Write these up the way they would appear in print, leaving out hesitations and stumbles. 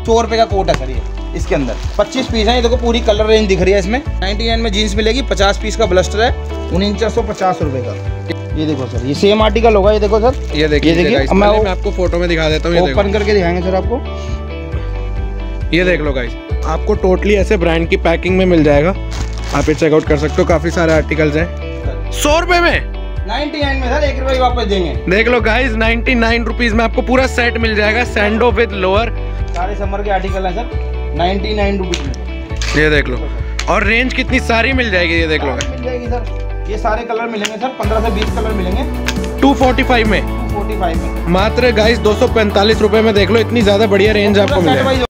100 रुपये का कोट है सर ये। इसके अंदर 25 पीस है, ये देखो पूरी कलर रेंज दिख रही है इसमें। 99 में जीन्स मिलेगी, 50 पीस का ब्लस्टर है, 4950 रुपये का। ये देखो सर, ये सेम आर्टिकल होगा, ये देखो सर, ये देखिए मैं आपको फोटो में दिखा देता हूँ, ओपन करके दिखाएंगे सर आपको। ये देख लो गाइस, आपको टोटली ऐसे ब्रांड की पैकिंग में मिल जाएगा, आप ये चेकआउट कर सकते हो। काफी सारे आर्टिकल्स हैं 100 रुपए में, 99 में सर, 1 रुपये वापस देंगे। देख लो गाइस, 99 रुपीज में आपको पूरा सेट मिल जाएगा, सैंडो विद लोअर। सारे समर के आर्टिकल हैं सर, 99 रुपीज में। ये देख लो, और रेंज कितनी सारी मिल जाएगी, ये देख लो मिल जाएगी सर। ये सारे कलर मिलेंगे सर, 15 से 20 कलर मिलेंगे 245 में, 245 में मात्र गाइस 245 रुपए में। देख लो, इतनी ज्यादा बढ़िया रेंज आपको मिल जाएगी।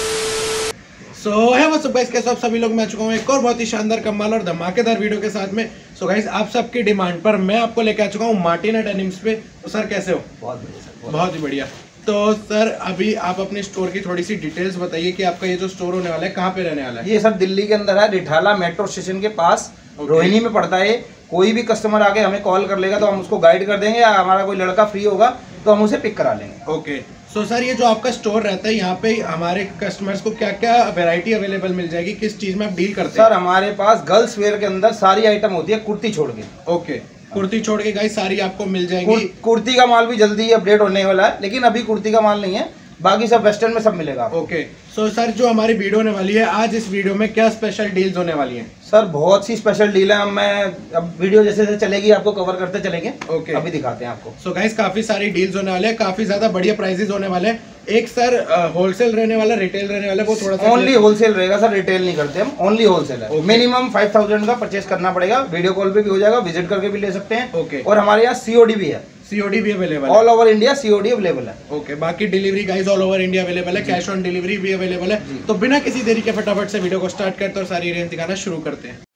सो है वो सब गाइस, कैसे आप सभी लोग, मैं आ चुका हूँ एक और बहुत ही शानदार, कमाल और धमाकेदार वीडियो के साथ में। सो गाइस, आप सबकी डिमांड पर मैं आपको लेके आ चुका हूँ मार्टिना डेनिम्स पे। तो सर कैसे हो? बहुत बढ़िया सर, बहुत ही बढ़िया। तो सर अभी आप अपने स्टोर की थोड़ी सी डिटेल्स बताइए कि आपका ये जो स्टोर होने वाला है कहाँ पे रहने वाला है? ये सर दिल्ली के अंदर है, रिठाला मेट्रो स्टेशन के पास, रोहिणी में पड़ता है। कोई भी कस्टमर आके हमें कॉल कर लेगा तो हम उसको गाइड कर देंगे, या हमारा कोई लड़का फ्री होगा तो हम उसे पिक करा लेंगे। ओके, सो सर ये जो आपका स्टोर रहता है, यहाँ पे हमारे कस्टमर्स को क्या क्या वैरायटी अवेलेबल मिल जाएगी, किस चीज में आप डील करते हैं? सर हमारे पास गर्ल्स वेयर के अंदर सारी आइटम होती है, कुर्ती छोड़ के। ओके, कुर्ती छोड़ के गाइस सारी आपको मिल जाएंगी। कुर्ती का माल भी जल्दी ही अपडेट होने वाला है, लेकिन अभी कुर्ती का माल नहीं है, बाकी सब वेस्टर्न में सब मिलेगा। ओके, सो सर जो हमारी वीडियो होने वाली है आज, इस वीडियो में क्या स्पेशल डील्स होने वाली हैं? सर बहुत सी स्पेशल डील है, मैं अब वीडियो जैसे जैसे चलेगी आपको कवर करते चलेंगे। ओके, अभी दिखाते हैं आपको। सो गाइस काफी सारी डील्स होने वाले हैं, काफी ज्यादा बढ़िया प्राइसेस होने वाले हैं। एक सर होलसेल रहने वाला, रिटेल रहने वाला, वो थोड़ा सा ओनली होलसेल रहेगा सर, रिटेल नहीं करते हम, ओनली होलसेल है। मिनिमम 5000 का परचेस करना पड़ेगा, वीडियो कॉल पे भी हो जाएगा, विजिट करके भी ले सकते हैं। ओके, और हमारे यहाँ सीओडी भी है, सीओडी भी available, all over India COD available है। ओके, बाकी delivery guys all over India available है, कैश ऑन डिलीवरी भी अवेलेबल है। तो बिना किसी देरी के फटाफट से वीडियो को स्टार्ट करते और सारी रेंज दिखाना शुरू करते हैं।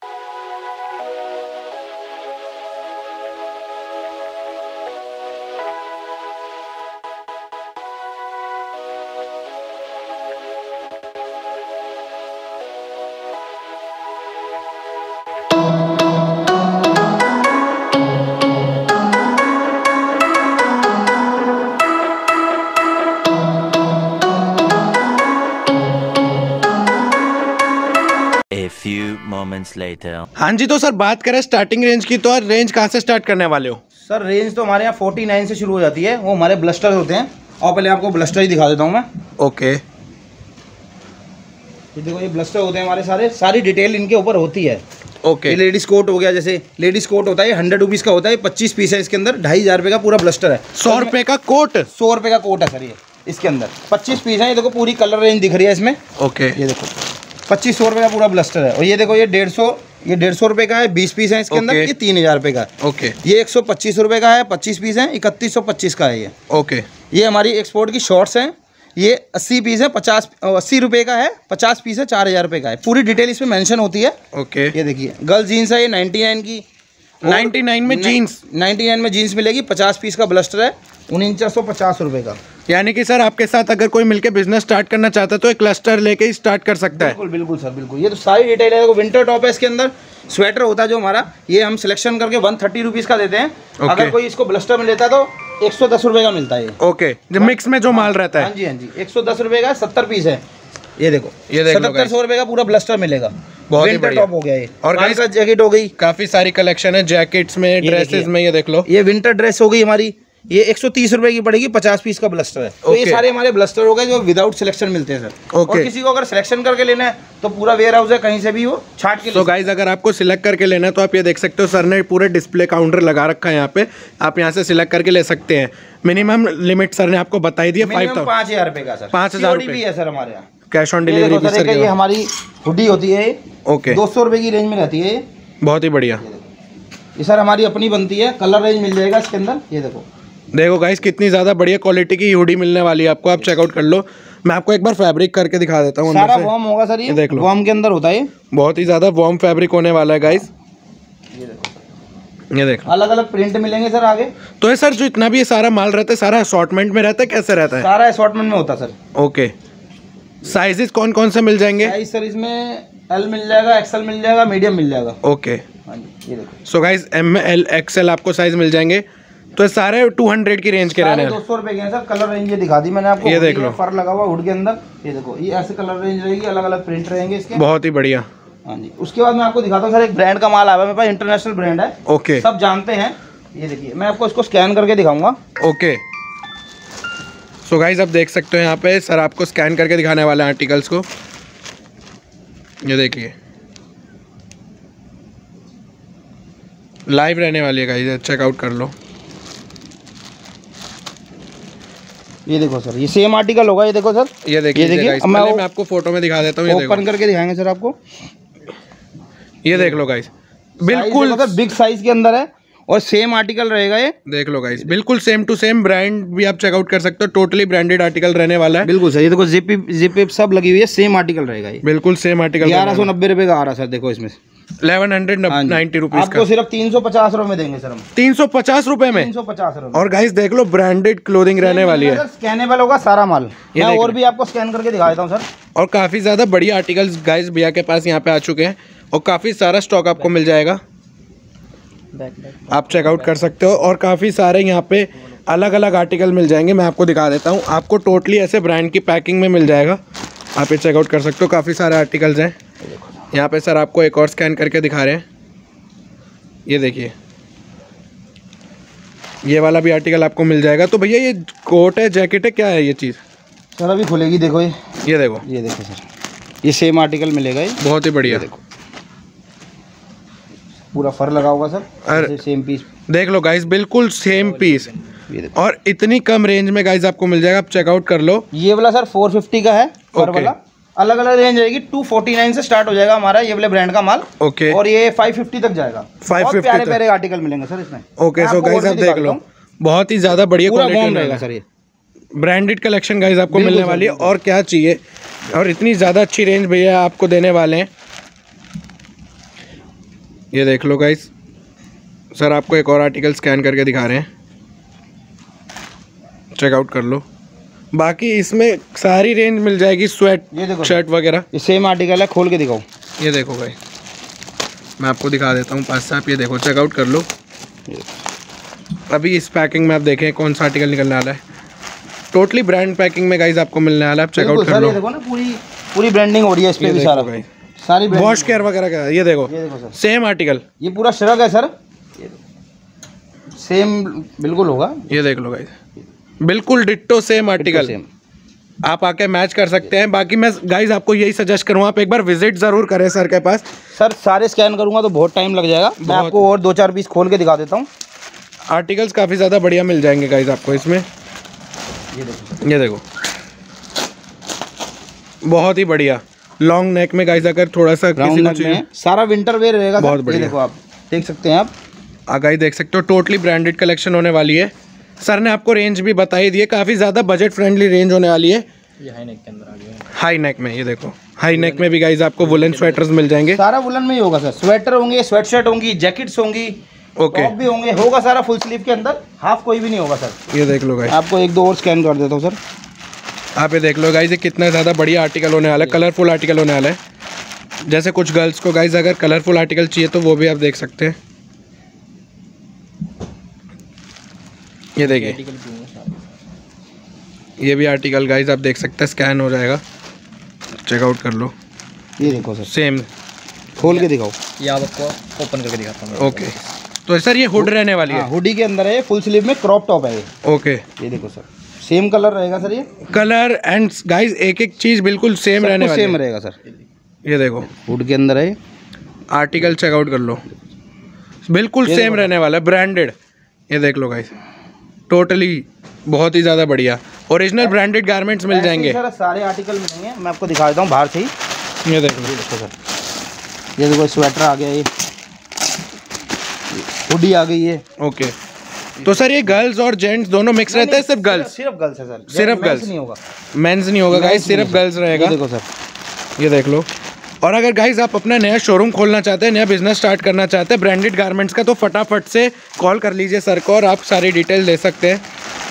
हाँ जी, तो सर बात करें स्टार्टिंग रेंज की, तो रेंज कहाँ से स्टार्ट करने वाले हो? सर रेंज तो हमारे यहाँ 49 से शुरू हो जाती है, वो हमारे ब्लस्टर होते हैं, और पहले आपको ब्लस्टर ही दिखा देता हूँ मैं। ओके, ये देखो, ये ब्लस्टर होते हैं हमारे, सारी डिटेल इनके ऊपर होती है। ओके, ये लेडीज कोट हो गया, जैसे लेडीज कोट होता है, 100 रुपीज़ का होता है, 25 पीस है इसके अंदर, 2500 रुपये का पूरा ब्लस्टर है। 100 रुपये का कोट? 100 रुपये का कोट है सर ये। इसके अंदर 25 पीस है, ये देखो पूरी कलर रेंज दिख रही है इसमें। ओके, ये देखो 2500 रुपये का पूरा ब्लस्टर है। और ये देखो, ये 150 रुपये का है, 20 पीस है इसके अंदर, ये 3000 रुपये का है। ओके, ये 125 रुपये का है, 25 पीस है, 3125 का है ये। ओके, ये हमारी एक्सपोर्ट की शॉर्ट्स हैं, ये 80 पीस है, 80 रुपये का है, 50 पीस है, 4000 रुपये का है। पूरी डिटेल इसमें मेंशन होती है। ओके, ये देखिए, गर्ल जीन्स है, ये 99 की, 99 में जीन्स, 99 में जीन्स मिलेगी, 50 पीस का ब्लस्टर है, 4950 रुपये का। यानी कि सर आपके साथ अगर कोई मिलकर बिजनेस स्टार्ट करना चाहता है तो एक क्लस्टर लेके ही स्टार्ट कर सकता है। बिल्कुल बिल्कुल सर, बिल्कुल। ये तो सारी डिटेल है। विंटर टॉप है इसके अंदर, स्वेटर होता है जो हमारा, ये हम सिलेक्शन करके 130 रुपीज़ का देते हैं। अगर कोई इसको ब्लस्टर में लेता है तो 110 रुपये का मिलता है ये। ओके, जो मिक्स में जो माल रहता है। हाँ जी, हाँ जी, 110 रुपये का 70 पीस है। ये देखो, ये 7700 रुपये का पूरा ब्लस्टर मिलेगा। बहुत ही विंटर टॉप हो गया ये। और गाइस का जैकेट हो गई, काफी सारी कलेक्शन है, जैकेट्स में, ड्रेसेस में। ये देख लो, ये विंटर ड्रेस हो गई हमारी, ये 130 रुपए की पड़ेगी, 50 पीस का ब्लस्टर है। तो ये सारे हमारे ब्लस्टर हो गए जो विदाउट सिलेक्शन मिलते हैं सर। और किसी को अगर सिलेक्शन करके लेना है तो पूरा वेयर हाउस है, कहीं से भी वो छाट के। तो गाइज अगर आपको सिलेक्ट करके लेना है तो आप ये देख सकते हो, सर ने पूरे डिस्प्ले काउंटर लगा रखा है यहाँ पे, आप यहाँ से सिलेक्ट करके ले सकते हैं। मिनिमम लिमिट सर ने आपको बताई दी है 5000 रुपए का सर, 5000 रुपए भी है सर हमारे यहाँ, कैश ऑन डिलीवरी भी सर। ये हमारी हुडी होती है, ओके, 200 रुपए की रेंज में रहती है, बहुत ही बढ़िया। ये सर हमारी अपनी बनती है, कलर रेंज मिल जाएगा इसके अंदर। ये देखो गाइस कितनी ज़्यादा बढ़िया क्वालिटी की हुडी मिलने वाली है आपको, आप चेकआउट कर लो। मैं आपको एक बार फैब्रिक करके दिखा देता हूँ। सारा वार्म होगा सर, ये देख लो, वार्म के अंदर होता है, बहुत ही ज़्यादा वार्म फैब्रिक होने वाला है गाइस। ये देखो, अलग अलग प्रिंट मिलेंगे सर आगे। तो ये सर जो इतना भी ये सारा माल रहता है, सारा असॉर्टमेंट में रहता है, कैसे रहता है? सारा असॉर्टमेंट में होता है सर। ओके, साइजेस कौन कौन से मिल जाएंगे? साइज सर इसमें एल मिल जाएगा, एक्सएल मिल जाएगा, मीडियम मिल जाएगा। ओके, हाँ जी, ये देखो। So guys M L XL आपको साइज मिल जाएंगे। तो ये सारे 200 की रेंज के रहने हैं। 200 रुपए के हैं सर। कलर रेंज ये दिखा दी मैंने आपको। ये देख लो, फर लगा हुआ हुड के अंदर। ये देखो, ये ऐसे कलर रेंज रहेगी, अलग अलग प्रिंट रहेंगे इसके। बहुत ही बढ़िया। हाँ जी। उसके बाद मैं आपको दिखाता हूँ सर, एक ब्रांड का माल आया है मेरे पास, इंटरनेशनल ब्रांड है। ओके, सब जानते हैं। ये देखिए, मैं आपको इसको स्कैन करके दिखाऊंगा। ओके, सो गाइस आप देख सकते हो यहाँ पे सर आपको स्कैन करके दिखाने वाले हैं आर्टिकल्स को। ये देखिए, लाइव रहने वाली है गाइस, चेकआउट कर लो। ये देखो सर, ये सेम आर्टिकल होगा। ये देखो सर, ये देखिए गाइस, मैं आपको फोटो में दिखा देता हूँ। ये ओपन करके दिखाएंगे सर आपको। ये देख लो गाइस, बिल्कुल बिग साइज के अंदर है और सेम आर्टिकल रहेगा। ये देख लो गाइस, बिल्कुल सेम टू सेम ब्रांड भी आप चेकआउट कर सकते हो। टोटली ब्रांडेड आर्टिकल रहने वाला है। बिल्कुल सर। ये देखो, जिप सब लगी हुई है, सेम आर्टिकल रहेगा ये। बिल्कुल सेम आर्टिकल। 1190 रुपए का आ रहा है सर। देखो इसमें 1190 रुपीज आपको सिर्फ 350 रुपए में देंगे सर हम। 350 रुपए में। 350 रुपए। और गाइस देख लो, ब्रांडेड क्लोथिंग रहने वाली है। स्कैनेबल होगा सारा माल। मैं और भी आपको स्कैन करके दिखा देता हूँ सर। और काफी ज्यादा बढ़िया आर्टिकल्स गाइस भैया के पास यहाँ पे आ चुके हैं और काफी सारा स्टॉक आपको मिल जाएगा। आप चेकआउट कर सकते हो और काफी सारे यहाँ पे अलग अलग आर्टिकल मिल जाएंगे। मैं आपको दिखा देता हूँ, आपको टोटली ऐसे ब्रांड की पैकिंग में मिल जाएगा। आप ये चेकआउट कर सकते हो, काफी सारे आर्टिकल्स हैं यहाँ पे। सर आपको एक और स्कैन करके दिखा रहे हैं। ये देखिए, ये वाला भी आर्टिकल आपको मिल जाएगा। तो भैया ये कोट है, जैकेट है, क्या है ये चीज़? सर अभी खुलेगी। देखो ये देखो, ये देखो सर, ये सेम आर्टिकल मिलेगा। ये बहुत ही बढ़िया। देखो, पूरा फर लगा होगा सर। अरे सेम पीस देख लो गाइस, बिल्कुल सेम पीस। ये देखो, और इतनी कम रेंज में गाइस आपको मिल जाएगा। आप चेकआउट कर लो। ये वाला सर 450 का है, फर वाला। अलग अलग रेंज रहेगी। 249 से स्टार्ट हो जाएगा हमारा ये वाले ब्रांड का माल। ओके, और ये 550 तक जाएगा। 550 प्यारे प्यारे आर्टिकल मिलेंगे सर इसमें। ओके, सो गाइस आप देख लो, बहुत ही ज्यादा बढ़िया क्वालिटी रहेगा सर। ये ब्रांडेड कलेक्शन गाइस आपको मिलने वाली है। और क्या चाहिए, और इतनी ज़्यादा अच्छी रेंज भैया आपको देने वाले हैं। ये देख लो गाइस, सर आपको एक और आर्टिकल स्कैन करके दिखा रहे हैं, चेकआउट कर लो। बाकी इसमें सारी रेंज मिल जाएगी, स्वेट, शर्ट वगैरह। ये सेम आर्टिकल है, खोल के दिखाओ। ये देखो गाइस, मैं आपको दिखा देता हूँ पास से। आप ये देखो, चेकआउट कर लो। अभी इस पैकिंग में आप देखें कौन सा आर्टिकल निकलने वाला है। टोटली ब्रांड पैकिंग में गाइस आपको मिलने वाला है। आप चेकआउट कर लो। देखो ना, पूरी ब्रांडिंग हो रही है इस पे भी सारा। सारी वॉश केयर वगैरह का। ये देखो सर, सेम आर्टिकल। ये पूरा श्रग है सर, सेम बिल्कुल होगा। ये देख लो गाइस, बिल्कुल डिट्टो सेम आर्टिकल। आप आके मैच कर सकते हैं। बाकी मैं गाइस आपको यही सजेस्ट करूँगा, आप एक बार विजिट जरूर करें सर के पास। सर सारे स्कैन करूँगा तो बहुत टाइम लग जाएगा। मैं आपको और 2-4 पीस खोल के दिखा देता हूँ। आर्टिकल्स काफ़ी ज़्यादा बढ़िया मिल जाएंगे गाइस आपको इसमें। ये देखो, बहुत ही बढ़िया लॉन्ग नेक में गाइस। अगर थोड़ा सा किसी को चाहिए, सारा विंटर वेयर रहेगा। बहुत बढ़िया। देखो, आप देख सकते हैं। आप गाइस देख सकते हो, टोटली ब्रांडेड कलेक्शन होने वाली है। सर ने आपको रेंज भी बताई दी है, काफ़ी ज़्यादा बजट फ्रेंडली रेंज होने वाली है। ये हाई नेक के अंदर आ गया। हाई नेक में ये देखो, हाई नेक में भी गाइस आपको वुलन स्वेटर्स मिल जाएंगे। सारा वुलन में ही होगा सर। स्वेटर होंगे, स्वेट शर्ट होंगी, जैकेट्स होंगी, ओके, टॉप भी होंगे। होगा सारा फुल स्लीव के अंदर, हाफ कोई भी नहीं होगा सर। ये देख लो गाइस, आपको 1-2 और स्कैन कर देता हूँ सर। आप ये देख लो गाइस, ये कितना ज़्यादा बढ़िया आर्टिकल होने वाला है, कलरफुल आर्टिकल होने वाला है। जैसे कुछ गर्ल्स को गाइस अगर कलरफुल आर्टिकल चाहिए तो वो भी आप देख सकते हैं। ये देखिए, ये भी आर्टिकल गाइस आप देख सकते हैं, स्कैन हो जाएगा। चेकआउट कर लो। ये देखो सर, सेम। खोल के दिखाओ। ये आपको ओपन करके दिखाता हूँ। ओके, तो सर ये हुड रहने वाली है। हुडी के अंदर है, फुल स्लीव में क्रॉप टॉप है ये। ओके, ये देखो सर, सेम कलर रहेगा सर। ये कलर एंड गाइस एक एक चीज बिल्कुल सेम रहने वाली है। सेम रहेगा सर। ये देखो, हुड के अंदर है, आर्टिकल चेकआउट कर लो, बिल्कुल सेम रहने वाला है, ब्रांडेड। ये देख लो गाइस, टोटली बहुत ही ज़्यादा बढ़िया ओरिजिनल ब्रांडेड गारमेंट्स मिल जाएंगे। सर सारे आर्टिकल मिलेंगे। मैं आपको दिखा देता हूँ बाहर से ही। ये देखो, ये देखो सर, ये देखो स्वेटर आ गया, ये हुडी आ गई है। ओके, तो सर ये गर्ल्स और जेंट्स दोनों मिक्स रहते हैं? सिर्फ गर्ल्स? सिर्फ गर्ल्स है सर, सिर्फ गर्ल्स नहीं होगा, मेंस नहीं होगा गाइस, सिर्फ गर्ल्स रहेगा। देखो सर, ये देख लो। और अगर गाइस आप अपना नया शोरूम खोलना चाहते हैं, नया बिजनेस स्टार्ट करना चाहते हैं ब्रांडेड गारमेंट्स का, तो फटाफट से कॉल कर लीजिए सर को और आप सारी डिटेल दे सकते हैं।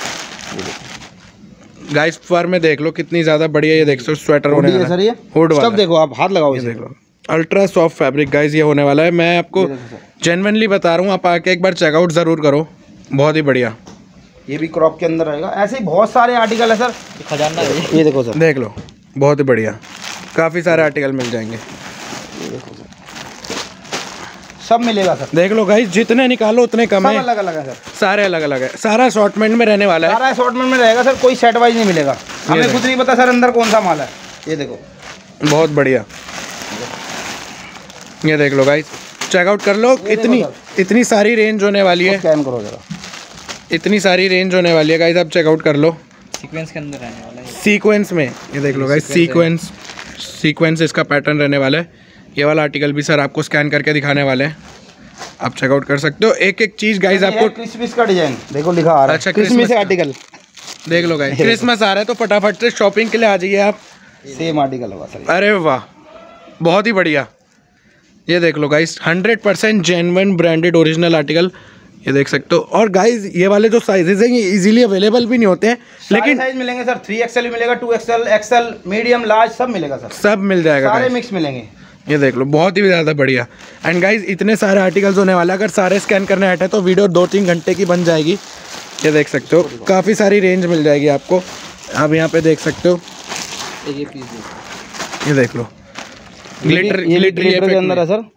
गाइस फर में देख लो कितनी ज़्यादा बढ़िया, ये देख सो स्वेटर होने वाला है सर। ये हुड वाला, सब देखो, आप हाथ लगाओ, ये देख लो, अल्ट्रा सॉफ्ट फैब्रिक गाइस ये होने वाला है। मैं आपको जेन्युइनली बता रहा हूँ, आप आके एक बार चेकआउट ज़रूर करो। बहुत ही बढ़िया। ये भी क्रॉप के अंदर रहेगा। ऐसे ही बहुत सारे आर्टिकल है सर। खजाना है ये देखो सर, देख लो, बहुत ही बढ़िया, काफ़ी सारे आर्टिकल मिल जाएंगे। ये देखो सर, सब मिलेगा सर। देख लो गाइस, जितने निकालो उतने कम है। सब अलग अलग है सर, सारे अलग अलग है, सारा असॉर्टमेंट में रहने वाला है। सारा असॉर्टमेंट में रहेगा सर, कोई सेट वाइज नहीं मिलेगा। हमें खुद नहीं पता सर अंदर कौन सा माल है। ये देखो, बहुत बढ़िया। ये देख लो गाइस, चेकआउट कर लो। इतनी सारी रेंज होने वाली है। स्कैन करो जरा, इतनी सारी रेंज होने वाली है गाइस, आप चेकआउट कर लो। सीक्वेंस के अंदर रहने वाला है। सीक्वेंस में ये देख लो गाइस, सीक्वेंस इसका पैटर्न रहने वाला है। ये वाला आर्टिकल भी सर आपको स्कैन करके दिखाने वाले हैं, आप चेकआउट कर सकते हो। एक एक चीज़ गाइस आपको। क्रिसमस का डिजाइन देखो लिखा आ रहा है। अच्छा, क्रिसमस आर्टिकल देख लो गाइस, क्रिसमस आ रहा है तो फटाफट से शॉपिंग के लिए आ जाइए आप। सेम आर्टिकल होगा सर। अरे वाह, बहुत ही बढ़िया। ये देख लो guys, 100% genuine branded original article, ये देख सकते हो। और गाइस ये वाले जो साइजेस हैं ये इजीली अवेलेबल भी नहीं होते हैं, लेकिन साइज मिलेंगे सर। 3XL भी मिलेगा, 2XL, XL, मीडियम, लार्ज सब मिलेगा सर। सब मिल जाएगा, सारे मिक्स मिलेंगे। ये देख लो, बहुत ही ज़्यादा बढ़िया। एंड गाइस इतने सारे आर्टिकल्स होने वाला है, अगर सारे स्कैन करने बैठे तो वीडियो 2-3 घंटे की बन जाएगी। ये देख सकते हो, काफ़ी सारी रेंज मिल जाएगी आपको। आप यहाँ पे देख सकते हो, ये पीस ये देख लो, ग्लिटर के अंदर है सर।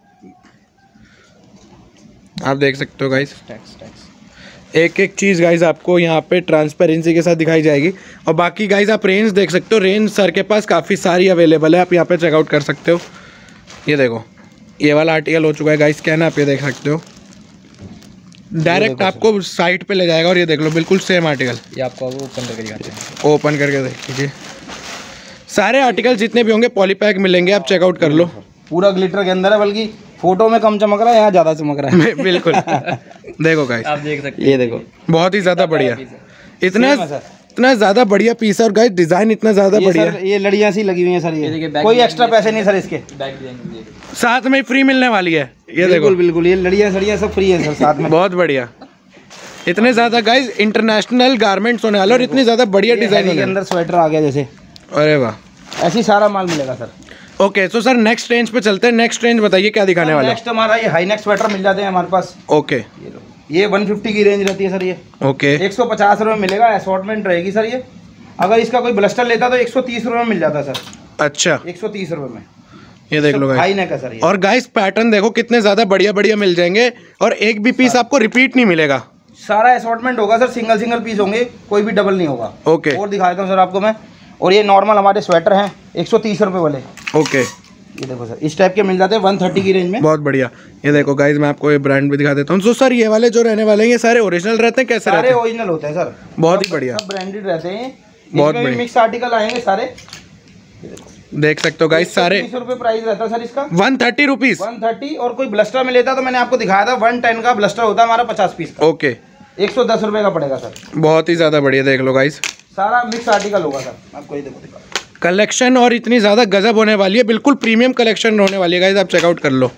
आप देख सकते हो गाइस, एक एक चीज़ गाइस आपको यहाँ पे ट्रांसपेरेंसी के साथ दिखाई जाएगी। और बाकी गाइस आप रेंज देख सकते हो, रेंज सर के पास काफ़ी सारी अवेलेबल है, आप यहाँ पे चेकआउट कर सकते हो। ये देखो, ये वाला आर्टिकल हो चुका है गाइस स्कैन, आप ये देख सकते हो। डायरेक्ट आपको साइट पे ले जाएगा। और ये देख लो, बिल्कुल सेम आर्टिकल। ये आपको ओपन करके दिखाते हैं। ओपन करके देख लीजिए, सारे आर्टिकल जितने भी होंगे पॉलीपैक मिलेंगे, आप चेकआउट कर लो। पूरा ग्लिटर के अंदर है, बल्कि फोटो में कम चमक रहा है, यहाँ ज़्यादा चमक रहा है। बिल्कुल देखो गाइस, आप देख सकते हैं। ये देखो, बहुत ही ज़्यादा बढ़िया, इतना ज़्यादा बढ़िया पीस है। और गाइस डिज़ाइन इतना ज़्यादा बढ़िया, ये लड़ियाँ सी लगी हुई हैं सर। ये कोई एक्स्ट्रा पैसे नहीं सर इसके, साथ में फ्री मिलने वाली है। ये देखो, बिल्कुल ये लड़ियाँ सड़ियाँ सब फ्री है सर साथ में। बहुत बढ़िया। इतने ज़्यादा गाइस इंटरनेशनल गारमेंट्स होने वाले और इतनी ज़्यादा बढ़िया डिज़ाइन के अंदर स्वेटर आ गया जैसे। अरे वाह, ऐसी सारा माल मिलेगा सर। ओके, तो सर नेक्स्ट रेंज पे चलते हैं। नेक्स्ट रेंज बताइए क्या दिखाने वाले हैं। नेक्स्ट हमारा ये हाई नेक स्वेटर मिल जाते हैं हमारे पास। ओके, ये 150 की रेंज रहती है सर। ये ओके, 150 रुपये मिलेगा, असॉर्टमेंट रहेगी सर। ये अगर इसका कोई ब्लस्टर लेता तो 130 रुपये में मिल जाता सर। अच्छा, 130 रुपये में। ये देख लो हाई गाइस, नेक है सर ये। और गाइस पैटर्न देखो कितने ज़्यादा बढ़िया बढ़िया मिल जाएंगे, और एक भी पीस आपको रिपीट नहीं मिलेगा। सारा असॉर्टमेंट होगा सर, सिंगल पीस होंगे, कोई भी डबल नहीं होगा। ओके, और दिखा देता हूँ सर आपको मैं। और ये नॉर्मल हमारे स्वेटर हैं 130 रुपये वाले। ओके, ये देखो सर, इस टाइप के मिल जाते हैं 130 की रेंज में। बहुत बढ़िया। ये देखो गाइस, मैं आपको ये ब्रांड भी दिखा देता हूँ। तो सर ये वाले जो रहने वाले हैं ये सारे ओरिजिनल रहते हैं, कैसे रहते सारे हैं? ओरिजिनल होते हैं सर, बहुत ही बढ़िया, सब ब्रांडेड रहते हैं। बहुत इसमें भी बढ़िया। मिक्स आर्टिकल आएंगे सारे। देख सकते हो गाइस, सारे 130 रुपये प्राइस रहता है सर इसका। 130 रुपीज़। 130। और कोई ब्लस्टर में लेता तो मैंने आपको दिखाया था 110 का ब्लस्टर होता है हमारा 50 पीस का। ओके, 110 रुपये का पड़ेगा सर। बहुत ही ज़्यादा बढ़िया। देख लो गाइस, सारा मिक्स आर्टिकल होगा सर। आपको ये देखो दिखा, कलेक्शन और इतनी ज़्यादा गजब होने वाली है, बिल्कुल प्रीमियम कलेक्शन होने वाली है गाइस, आप चेकआउट कर लो।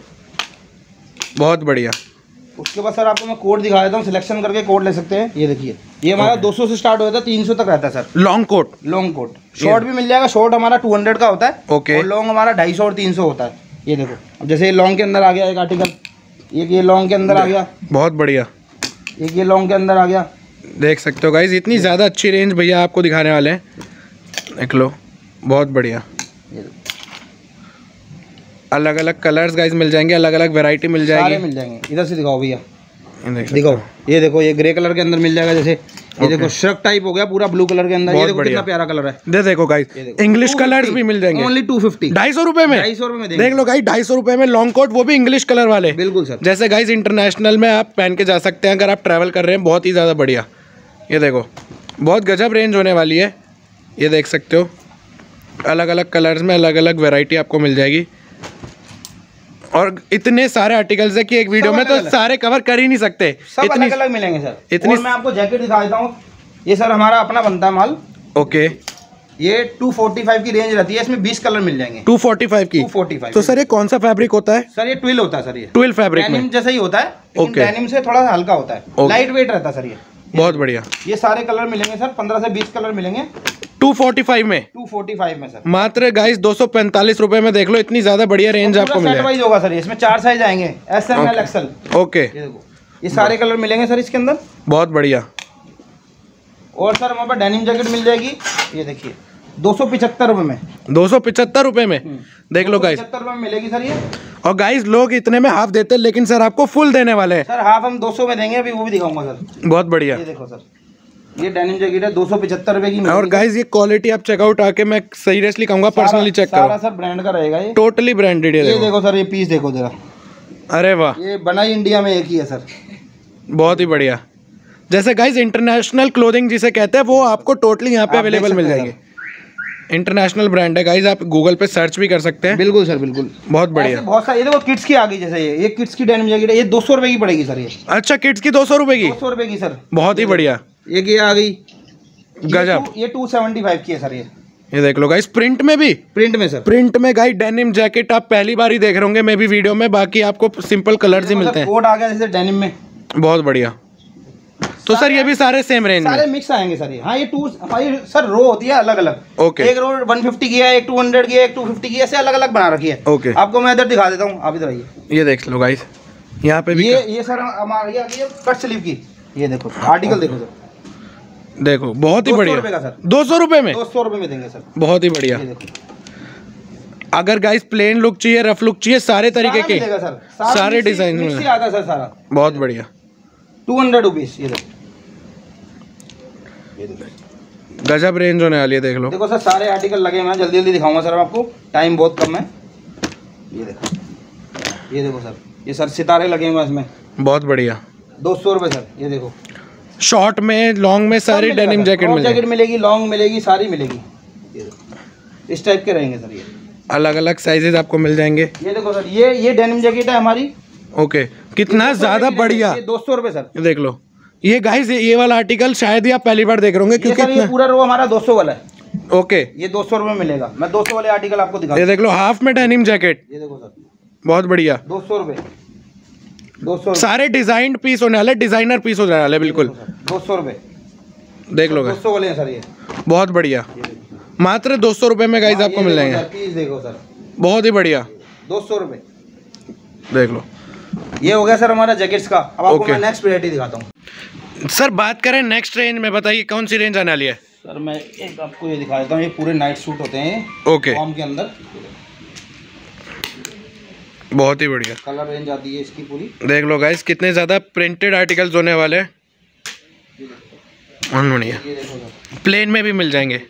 बहुत बढ़िया। उसके बाद सर आपको मैं कोड दिखा देता हूँ, सिलेक्शन करके कोड ले सकते हैं। ये देखिए, ये हमारा 200 से स्टार्ट होता है, 300 तक रहता है sir. Long coat, long coat. Short भी मिल जाएगा, शॉर्ट हमारा 200 का होता है। ओके, और लॉन्ग हमारा 250 और 300 होता है। ये देखो, अब जैसे ये लॉन्ग के अंदर आ गया एक आर्टिकल, एक ये लॉन्ग के अंदर आ गया, बहुत बढ़िया। एक ये लॉन्ग के अंदर आ गया। देख सकते हो गाइस, इतनी ज़्यादा अच्छी रेंज भैया आपको दिखाने वाले हैं, देख लो, बहुत बढ़िया। अलग अलग कलर्स गाइस मिल जाएंगे, अलग अलग वैरायटी मिल जाएगी, सारे मिल जाएंगे। इधर से दिखाओ भैया, दिखाओ। ये देखो, ये ग्रे कलर के अंदर मिल जाएगा। जैसे ये देखो, श्रक टाइप हो गया पूरा ब्लू कलर के अंदर। ये देखो कितना प्यारा कलर है। देखो गाइस, इंग्लिश कलर्स भी मिल जाएंगे। ओनली 250, 250 रुपए में। 250 रुपए में देख लो गाइस, 250 रुपए में लॉन्ग कोट, वो भी इंग्लिश कलर वाले। बिल्कुल सर। जैसे गाइस इंटरनेशनल में आप पहन के जा सकते हैं अगर आप ट्रैवल कर रहे हैं, बहुत ही ज़्यादा बढ़िया। ये देखो, बहुत गजब रेंज होने वाली है। ये देख सकते हो, अलग अलग कलर्स में अलग अलग वैरायटी आपको मिल जाएगी। और इतने सारे आर्टिकल्स है कि एक वीडियो में तो सारे कवर कर ही नहीं सकते, सब अलग अलग मिलेंगे सर। इतनी। और मैं आपको जैकेट दिखा देता हूँ। ये सर हमारा अपना बनता है माल। ओके, ये 245 की रेंज रहती है, इसमें 20 कलर मिल जाएंगे। 245 की। 245। तो सर ये कौन सा फैब्रिक होता है? सर ये ट्विल होता है सर। ये ट्विल फैब्रिक में डेनिम जैसा ही होता है, लेकिन ओके। डेनिम से थोड़ा हल्का होता है, लाइट वेट रहता है सर। ये बहुत बढ़िया। ये सारे कलर मिलेंगे सर, 15 से 20 कलर मिलेंगे 245 में। 245 में सर। मात्र गाइस 245 रुपए में देख लो, इतनी ज्यादा बढ़िया रेंज आपको मिल सेट वाइज होगा सर। इसमें 4 साइज आएंगे, SML XL। ओके, ये देखो, ये सारे कलर मिलेंगे सर इसके अंदर। बहुत बढ़िया। और सर हमारे पास डेनिम जैकेट मिल जाएगी, ये देखिए 275 रुपये में। 275 रुपये में देख लो गाइस, 275 रुपये में मिलेगी सर ये। और गाइस लोग इतने में हाफ देते हैं, लेकिन सर आपको फुल देने वाले हैं। सर हाफ हम 200 में देंगे, अभी वो भी दिखाऊंगा सर। बहुत बढ़िया। ये देखो सर, ये डेनिम जैकेट है 275 रुपये की। और गाइस ये क्वालिटी आप चेकआउट आके मैं सीरियसली कहूंगा, पर्सनली चेक करो। सारा सर ब्रांड का रहेगा ये, टोटली ब्रांडेड है। ये देखो सर, ये पीस देखो जरा। अरे वाह, ये बना ही इंडिया में एक ही है सर। बहुत ही बढ़िया। जैसे गाइस इंटरनेशनल क्लोथिंग जिसे कहते हैं, वो आपको टोटली यहाँ पे अवेलेबल मिल जाएंगे। इंटरनेशनल ब्रांड है गाइस, आप गूगल पे सर्च भी कर सकते हैं। बिल्कुल सर, बिल्कुल। बहुत बढ़िया। बहुत सारे, ये देखो किड्स की आ गई, जैसे ये किड्स की डेनिम जैकेट है, ये 200 रुपये की पड़ेगी सर ये। अच्छा, किड्स की 200 रुपये की? 200 रुपये की सर। बहुत ही बढ़िया। एक ये आ गई, गजब। ये 275 की है सर ये देख लो गाइस, प्रिंट में भी। प्रिंट में सर, प्रिंट में गाइस डेनिम जैकेट आप पहली बार ही देख रहे होंगे, मैं भी वीडियो में, बाकी आपको सिंपल कलर्स ही मिलते हैं। कोट आ गया जैसे डेनिम में। बहुत बढ़िया। तो सर ये भी सारे सेम रेंज में? सारे मिक्स आएंगे सर ये। हाँ, ये हमारी सर रो होती है अलग अलग। ओके। एक रो 150 की है, एक 200 की है, एक 250 की है, ऐसे अलग अलग बना रखी है। ओके। आपको मैं इधर दिखा देता हूँ, आप इधर आइए। ये देख लो गाइस, यहाँ पे भी ये सर हमारी आ गई है कट स्लीव की। ये देखो आर्टिकल देखो सर, देखो बहुत ही बढ़िया। 200 रुपये का सर। 200 रुपये में? 200 रुपये में देंगे सर। बहुत ही बढ़िया। ये देखो, अगर गाइस प्लेन लुक चाहिए, रफ लुक चाहिए, सारे तरीके के सर, सारे डिजाइन में मिक्स ही आता है सर सारा। बहुत बढ़िया। 200 रुपीस। ये देखो, गजब रेंज होने वाली है। देख लो, देखो सर सारे आर्टिकल लगे हुए हैं, जल्दी जल्दी दिखाऊंगा सर आपको, टाइम बहुत कम है। ये देखो, ये देखो सर, ये सर सितारे लगे हुए हैं इसमें। बहुत बढ़िया। 200 रुपये सर। ये देखो, शॉर्ट में, लॉन्ग में सारी डेनिम जैकेट मिलेगी, लॉन्ग मिलेगी, सारी मिलेगी। ये देखो, इस टाइप के रहेंगे सर ये। अलग अलग साइजेस आपको मिल जाएंगे। ये देखो सर, ये डेनिम जैकेट है हमारी। ओके, कितना ज्यादा बढ़िया। 200 रुपये सर। देख लो, ये गाइस ये वाला आर्टिकल शायद ही आप पहली बार देख रहे होंगे, क्योंकि ये पूरा रो हमारा 200 वाला है। ओके। ये 200 रुपये में मिलेगा। मैं 200 वाले आर्टिकल आपको दिखा। ये देख लो, हाफ में डेनिम जैकेट। ये देखो सर, बहुत बढ़िया। 200 रुपये। 200 सारे डिजाइन पीस होने वाले, डिजाइनर पीस होने वाले। बिल्कुल 200 रुपये। देख लो, 200 वाले हैं सर ये। बहुत बढ़िया। मात्र 200 रुपये में गाइस आपको मिल जाएंगे। पीस देखो सर, बहुत ही बढ़िया। 200 रुपये। देख लो, ये हो गया सर हमारा जैकेट्स का। अब आपको ओके। मैं नेक्स्ट वैरायटी दिखाता हूँ। सर बात करें नेक्स्ट रेंज में, बताइए कौन सी रेंज आने वाली है? सर मैं एक आपको ये दिखा देता हूँ, ये पूरे नाइट सूट होते हैं। ओके। फॉर्म के अंदर बहुत ही बढ़िया कलर रेंज आती है इसकी पूरी। देख लो गाइस, कितने ज़्यादा प्रिंटेड आर्टिकल्स होने वाले हैं। बढ़िया। ये देखो सर, प्लेन में भी मिल जाएंगे।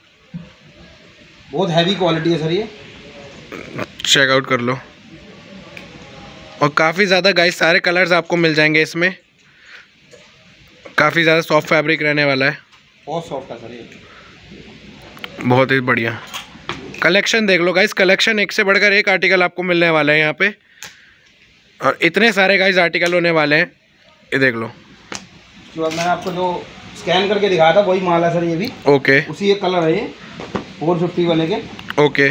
बहुत हैवी क्वालिटी है सर ये। चेकआउट कर लो। और काफ़ी ज़्यादा गाइस सारे कलर्स आपको मिल जाएंगे इसमें। काफ़ी ज़्यादा सॉफ्ट फैब्रिक रहने वाला है। बहुत सॉफ्ट है सर ये। बहुत ही बढ़िया कलेक्शन देख लो गाइस, कलेक्शन एक से बढ़कर एक आर्टिकल आपको मिलने वाला है यहाँ पे। और इतने सारे गाइस आर्टिकल होने वाले हैं, ये देख लो। उसके बाद मैंने आपको जो स्कैन करके दिखाया था वही माल है सर ये भी। ओके। उसी एक कलर है ये 450 वाले के। ओके।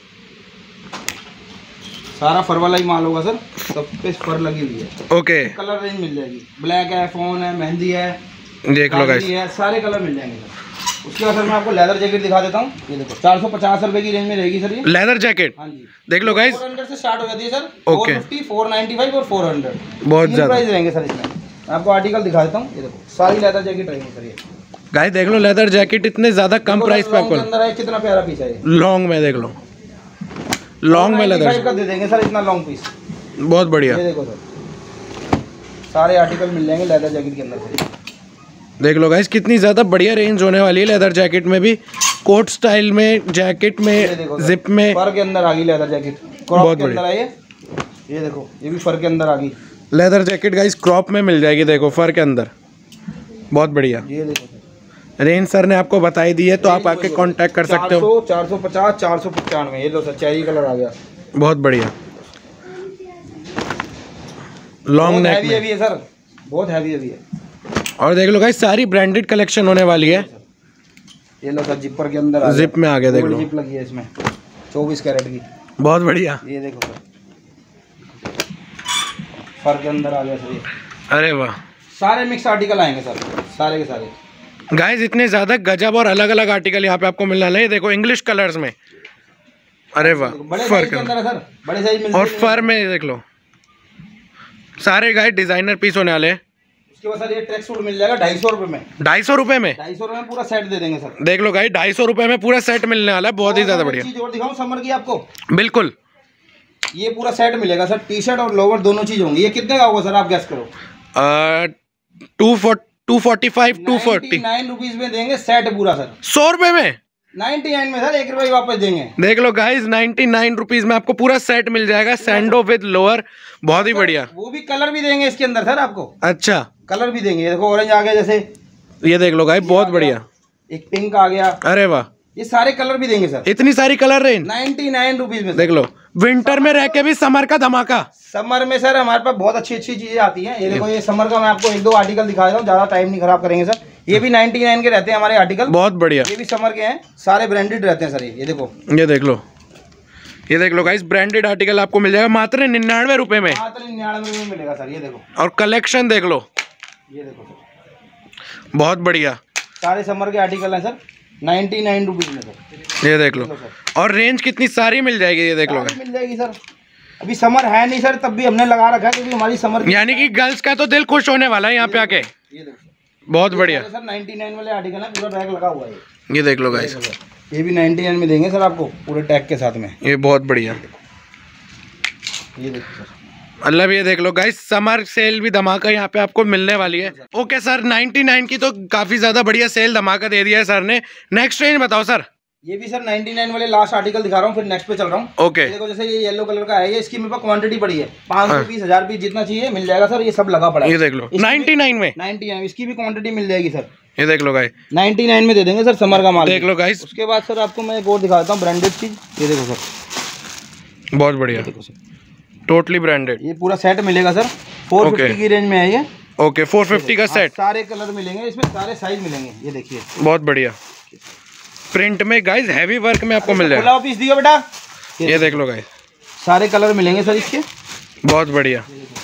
सारा फर वाला ही माल होगा सर, सब पे फर लगी हुई है। ओके। कलर रेंज मिल जाएगी, ब्लैक है, फोन है, मेहंदी है, देख लो गाइस, है, सारे कलर मिल जाएंगे सर। उसके बाद सर मैं आपको लेदर जैकेट दिखा देता हूँ। ये देखो 450 रुपये की रेंज में रहेगी सर ये लेदर जैकेट। हाँ जी, देख लो गाइस, 400 से स्टार्ट हो जाती है सर। ओके। 450, 495 और 400 बहुत ज़्यादा प्राइस रहेंगे सर इसमें। मैं आपको आर्टिकल दिखा देता हूँ। ये देखो सारी लेदर जैकेट रहेंगी सर ये। गाइस देख लो, लेदर जैकेट इतने ज़्यादा कम प्राइस पे आपको अंदर है। कितना प्यारा पीस है ये। लॉन्ग में देख लो, लॉन्ग में लेदर का दे देंगे सर इतना लॉन्ग पीस। बहुत बढ़िया। ये देखो सर, सारे आर्टिकल मिल जाएंगे लेदर जैकेट के अंदर से। देख लो गाइस, कितनी ज़्यादा बढ़िया रेंज होने वाली है लेदर जैकेट में भी, कोट स्टाइल में, जैकेट में, जिप में। फर के अंदर आ गई लेदर जैकेट, क्रॉप के अंदर है ये देखो, ये भी फर के अंदर आ गई लेदर जैकेट गाइस, क्रॉप में मिल जाएगी। देखो फर के अंदर, बहुत बढ़िया। ये देखो सर, रेंज सर ने आपको बताई दी है, तो आप आके कांटेक्ट कर सकते हो। 450, 495। ये लो सर, चेरी कलर आ गया, बहुत बढ़िया। लॉन्ग नेक में हैवी है सर, बहुत हैवी है। और देख लो गाइस, सारी ब्रांडेड कलेक्शन होने वाली है। ये लो सर, जिपर के अंदर जिप में आ गया, देख लो जिप लगी है इसमें 24 कैरेट की। बहुत बढ़िया। ये देखो सर, फर के अंदर आ गया सर ये। अरे वाह, सारे मिक्स आर्टिकल आएंगे सर, सारे के सारे। गाइस इतने ज़्यादा गजब और अलग अलग आर्टिकल यहाँ पे आपको मिलने वाले हैं। देखो इंग्लिश कलर्स में, अरे वाह, बड़े फर साइज के अंदर है सर, बड़े साइज मिलते और हैं। फर में देख लो, सारे गाइस डिजाइनर पीस होने वाले हैं। उसके बाद सर ये ट्रैक सूट मिल जाएगा 250 रुपए में। 250 रुपए में? 250 रुपए में पूरा सेट दे देंगे सर। देख लो गाइस 250 रुपए में पूरा सेट मिलने वाला है, बहुत ही ज्यादा बढ़िया। चीज और दिखाऊं समर की आपको? बिल्कुल, ये पूरा सेट मिलेगा सर, टी शर्ट और लोवर दोनों चीज होंगी। ये कितने का होगा सर आप गैस करो? 245 240 99 रुपीज में देंगे सेट पूरा सर। 100 रुपए में? 99 में सर, 1 रुपये वापस देंगे। देख लो गाइस 99 रुपीज में आपको पूरा सेट मिल जाएगा, सैंडो विद लोअर, बहुत ही बढ़िया। वो भी कलर भी देंगे इसके अंदर सर आपको। अच्छा, कलर भी देंगे, देखो ऑरेंज आ गया जैसे, ये देख लो गाइस बहुत बढ़िया। एक पिंक आ गया, अरे वाह, ये सारे कलर भी देंगे सर। इतनी सारी कलर रेंज 99 रुपीज में। देख लो, विंटर में रह के भी समर का धमाका। समर में सर हमारे पास बहुत अच्छी अच्छी चीजें आती हैं। ये देखो, ये समर का मैं आपको 1-2 आर्टिकल दिखा रहा हूँ, ज्यादा टाइम नहीं खराब करेंगे सर। ये भी 99 के रहते हैं हमारे आर्टिकल, बहुत बढ़िया। ये भी समर के हैं, सारे ब्रांडेड रहते हैं सर। ये देखो, ये देख लो, ये देख लो गाइस ब्रांडेड आर्टिकल आपको मिल जाएगा मात्र 99 रुपए में। मात्र 99 में मिलेगा सर। ये देखो, और कलेक्शन देख लो, ये देखो सर, बहुत बढ़िया। सारे समर के आर्टिकल हैं सर, 99 रुपीज में सर। ये देख लो, और रेंज कितनी सारी मिल जाएगी, ये देख लो, मिल जाएगी सर। अभी समर है नहीं सर, तब भी हमने लगा रखा है क्योंकि हमारी समर, यानी कि गर्ल्स का तो दिल खुश होने वाला है यहाँ पे आके। ये देखो बहुत बढ़िया सर, 99 वाले आर्टिकल है, पूरा टैग लगा हुआ है। ये देख लो गाइस, ये भी 99 में देंगे सर आपको पूरे टैग के साथ में। ये बहुत बढ़िया। ये देखो सर, मतलब ये देख लो गाइस समर सेल भी धमाका यहाँ पे आपको मिलने वाली है। ओके सर, 99 की तो काफी ज्यादा बढ़िया सेल धमाका दे दिया है सर ने। नेक्स्ट रेंज बताओ सर। ये भी सर 99 वाले लास्ट आर्टिकल दिखा रहा हूँ, फिर नेक्स्ट पे चल रहा हूँ। ओके, देखो जैसे ये येलो कलर का है, ये इसकी मेरे पास क्वांटिटी पड़ी है 500 पीस 1000 पीस जितना चाहिए मिल जाएगा सर। ये सब लगा पड़ा है, ये देख लो 99 में। 99 इसकी भी क्वांटिटी मिल जाएगी सर। ये देख लो गाइस 99 में दे देंगे सर समर का माल। देख लो गाइस, उसके बाद सर आपको मैं एक और दिखाता हूँ ब्रांडेड चीज। ये देखो सर, बहुत बढ़िया, देखो सर, टोटली ब्रांडेड। ये पूरा सेट मिलेगा सर, 450 की रेंज में है ये। ओके, 450 का सेट, सारे कलर मिलेंगे इसमें, सारे साइज मिलेंगे। ये देखिए बहुत बढ़िया प्रिंट में गाइस, हैवी वर्क में आपको मिल जाएगा। खुला पीस दियो बेटा। ये देख लो गाइस, सारे कलर मिलेंगे सर इसके, बहुत बढ़िया।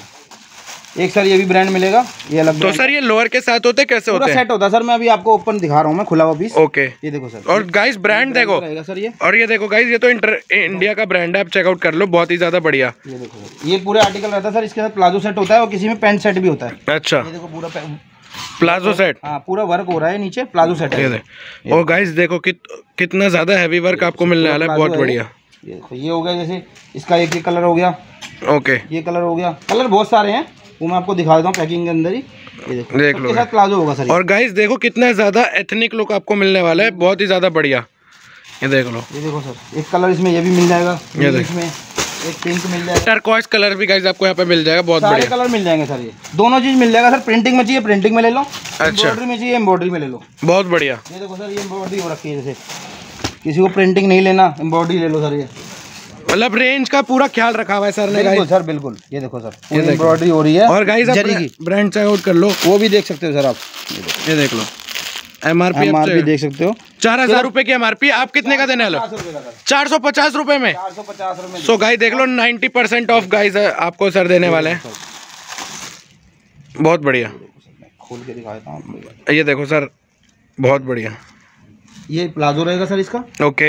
एक सर ये भी ब्रांड मिलेगा, ये अलग। तो सर ये लोअर के साथ होते कैसे होते हैं? सेट होता है सर, मैं अभी आपको ओपन दिखा रहा हूँ मैं खुला हुआ पीस। ओके, ये देखो सर, और गाइस ब्रांड देखो सर ये, और ये देखो गाइस, ये तो इंडिया का ब्रांड है, आप चेकआउट कर लो, बहुत ही ज्यादा बढ़िया। ये देखो सर, ये पूरे आर्टिकल रहता है सर, इसके साथ प्लाजो सेट होता है और किसी में पैंट सेट भी होता है। अच्छा, ये देखो पूरा प्लाजो सेट, हाँ पूरा वर्क हो रहा है नीचे, प्लाजो सेट है। ये देख, और गाइस देखो कितना ज्यादा हैवी वर्क आपको मिलने वाला है, बहुत बढ़िया। ये देखो, ये हो गया जैसे इसका एक कलर हो गया। ओके, ये कलर हो गया, कलर बहुत सारे हैं, वो मैं आपको दिखा देता हूँ पैकिंग के अंदर ही। ये देखो, देख लो, इसके साथ प्लाजो होगा सर। और गाइस देखो कितना ज्यादा एथनिक लुक आपको मिलने वाला है, बहुत ही ज्यादा बढ़िया। ये देख लो, ये देखो सर, एक कलर इसमें ये भी मिल जाएगा, ये देखो, इसमें एक पिंक मिल जाएगा, टर्कोइज कलर भी गाइस आपको यहाँ पे मिल जाएगा, बहुत बढ़िया। कलर मिल जाएंगे सर, ये दोनों चीज मिल जाएगा सर। प्रिंटिंग में चाहिए प्रिंटिंग में ले लो, अच्छा, एम्ब्रॉयडरी में चाहिए एम्ब्रॉयडरी में ले लो, बहुत बढ़िया। ये देखो सर, ये एम्ब्रॉयडरी हो रखी है, जैसे किसी को प्रिंटिंग नहीं लेना एम्ब्रॉयडरी ले लो सर। ये मतलब रेंज का पूरा ख्याल रखा हुआ है सर ने। बिल्कुल सर, बिल्कुल। ये देखो सर, एम्ब्रॉयडरी हो रही है, और गाइस आप ब्रांड चेकआउट कर लो, वो भी देख सकते हो सर आप। ये देख लो, एमआरपी देख सकते हो, 4000 रुपए की एमआरपी, आप कितने का देने वाले हो? 450 रुपए में। 450 रुपए। सो गाइस देख लो 90% ऑफ गाइस आपको सर देने वाले हैं, बहुत बढ़िया। खोल के दिखा देता हूँ, ये देखो सर, बहुत बढ़िया। ये प्लाजो रहेगा सर इसका। ओके,